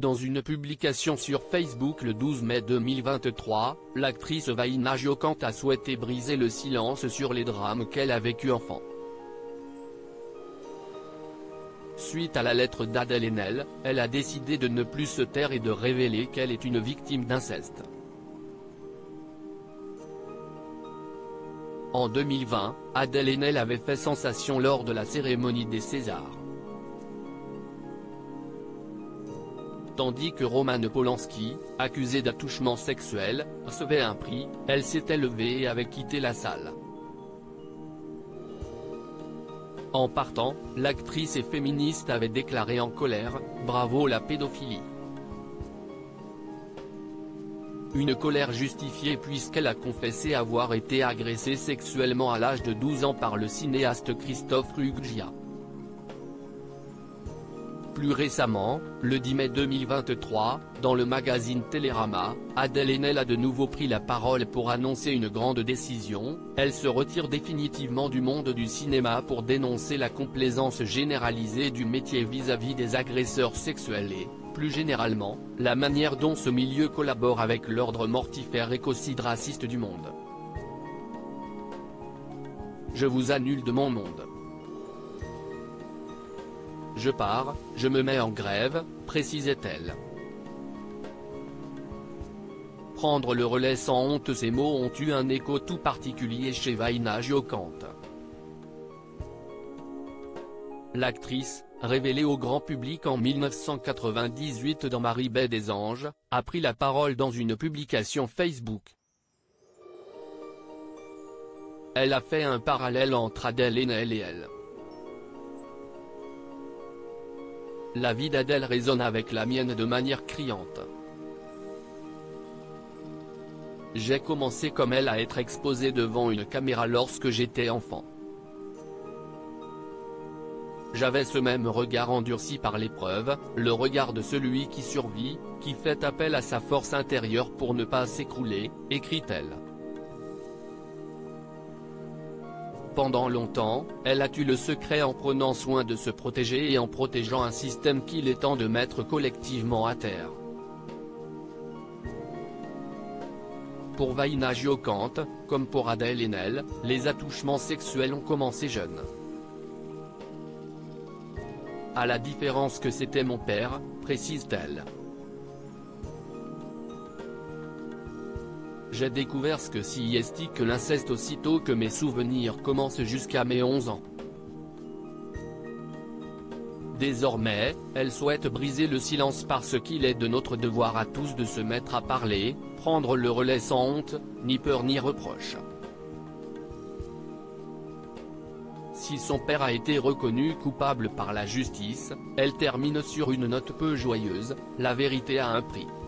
Dans une publication sur Facebook le 12 mai 2023, l'actrice Vaina Giocante a souhaité briser le silence sur les drames qu'elle a vécus enfant. Suite à la lettre d'Adèle Haenel, elle a décidé de ne plus se taire et de révéler qu'elle est une victime d'inceste. En 2020, Adèle Haenel avait fait sensation lors de la cérémonie des Césars. Tandis que Roman Polanski, accusé d'attouchement sexuel, recevait un prix, elle s'était levée et avait quitté la salle. En partant, l'actrice et féministe avait déclaré en colère « Bravo la pédophilie ». Une colère justifiée puisqu'elle a confessé avoir été agressée sexuellement à l'âge de 12 ans par le cinéaste Christophe Ruggia. Plus récemment, le 10 mai 2023, dans le magazine Télérama, Adèle Haenel a de nouveau pris la parole pour annoncer une grande décision, elle se retire définitivement du monde du cinéma pour dénoncer la complaisance généralisée du métier vis-à-vis des agresseurs sexuels et, plus généralement, la manière dont ce milieu collabore avec l'ordre mortifère écocide raciste du monde. Je vous annule de mon monde. Je pars, je me mets en grève, précisait-elle. Prendre le relais sans honte. Ces mots ont eu un écho tout particulier chez Vaina Giocante. L'actrice, révélée au grand public en 1998 dans Marie Baie des Anges, a pris la parole dans une publication Facebook. Elle a fait un parallèle entre Adèle Haenel et elle. La vie d'Adèle résonne avec la mienne de manière criante. J'ai commencé comme elle à être exposée devant une caméra lorsque j'étais enfant. J'avais ce même regard endurci par l'épreuve, le regard de celui qui survit, qui fait appel à sa force intérieure pour ne pas s'écrouler, écrit-elle. Pendant longtemps, elle a eu le secret en prenant soin de se protéger et en protégeant un système qu'il est temps de mettre collectivement à terre. Pour Vaina Giocante, comme pour Adèle Haenel, les attouchements sexuels ont commencé jeunes. À la différence que c'était mon père, précise-t-elle. J'ai découvert ce que c'est que l'inceste aussitôt que mes souvenirs commencent jusqu'à mes 11 ans. Désormais, elle souhaite briser le silence parce qu'il est de notre devoir à tous de se mettre à parler, prendre le relais sans honte, ni peur ni reproche. Si son père a été reconnu coupable par la justice, elle termine sur une note peu joyeuse, la vérité a un prix.